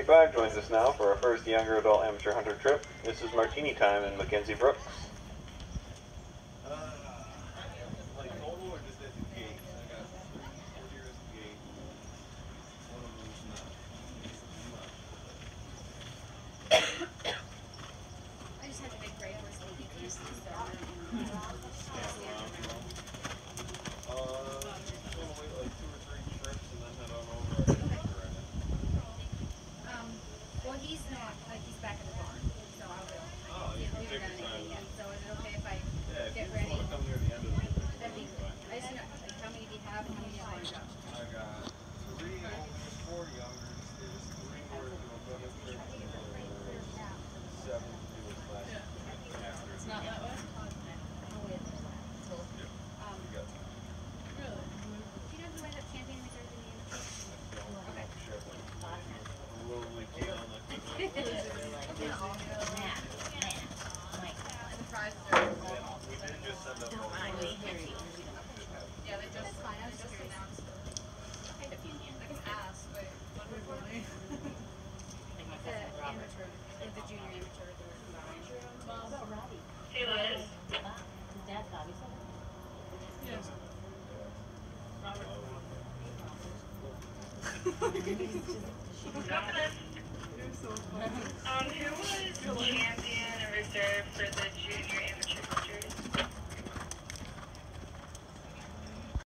25 joins us now for our first younger adult amateur hunter trip. This is Martini time in Mackenzie Brooks. Like total or just at the gate? I got 4 years at the gate. One of them's not. I just had to make great horse lady juice. Gonna wait like 2 or 3 trips and then head on over. Well, he's not, like, he's back in the barn, so I will. Oh, you can take We haven't your done anything time. yet, so is it okay if I Yeah, if get you just ready? want to come near the end of the trip, That'd be, fine. I just know, like, how many do you have and how many do you want to go? I got 3 olders, 4 youngers. There's 3 more to do a brother trip. And there's 7 to do with last year. It's not that way? You got time. Really? Do you know who ended up championing reserves in the amateur? Okay. Share that. A little like on the And the prizes are all we did just send up all Yeah, they just, I was just announced. I can ask, but Everybody. the amateur, like the junior amateur, they were combined. Hey Liz. Yes. Nothing. Who was champion and reserve for the junior amateur